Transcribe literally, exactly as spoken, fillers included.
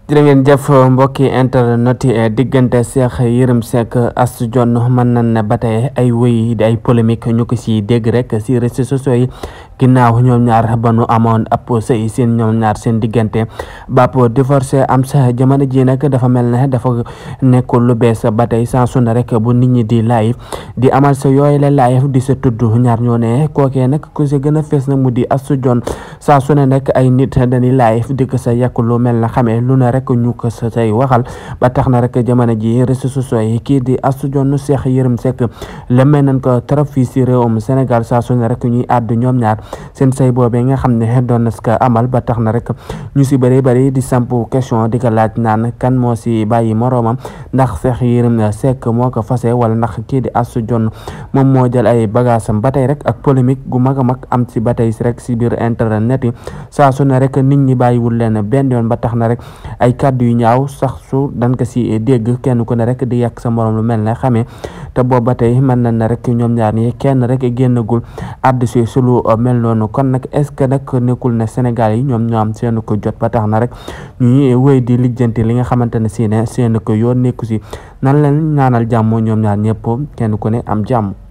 jërë ngeen jëf mbokki internet yi diggante Cheikh Yérim Seck Astou Dione mën nañ ne ba tey ay wéy di ay polémique ñu ko si dégg rek si réseaux sociaux yi ginnaaw ñoom ñaar ba nu amoon ab sëy seen ñoom ñaar seen diggante bàpp divorcé am sa jamono ji nag dafa mel ne dafa nekkul lu bees ba tey saa su ne rek bu nit ñi di live di amal sa yooyu la live di sa tudd ñaar ñoo ne kookee nag ku si gën a fees nag mu di Astou Dione saa su ne nag ay nit dañuy live di ko sa yàq lu mel na xamee lu ne rek ñu ko sa say waxal ba tax na rek jamono ji réseaux sociaux yi kii di Astou Dione Cheikh Yérim Seck lemmee nañ ko trop fii si réewum Sénégal saa su ne rek ñuy àddu ñoom ñaar seen say boobee nga xam ne doon na ko amal ba tax na rek ñu si bëri bëri di samp question di ko laaj naan kan moo si bàyyi moroomam ndax Cheikh Yérim Seck moo ko fase wala ndax kii di Astou Dione moom moo jël ay bagaasam ba tey rek ak polémique gu mag a mag am si ba tey si rek si biir internet yi saa su ne rek nit ñi bàyyiwul leen benn yoon ba tax na rek ay kàddu yu ñaaw sax su dañ ko si dégg kenn ku ne rek di yàq sa morom lu mel ne xamee te boobu ba tey mën na ne rek ñoom ñaar ñi kenn rek génnagul àddu si su lu mel noonu kon nag est ce que nag nekkul ne Sénégal yi ñoom ñoo am seen ko jot ba tax na rek ñuy wéy di lijjanti li nga xamante ne si ne seen ko yoon nekku si nan leen ñaanal jàmm ñoom ñaar ñëpp kenn ku ne am jàmm.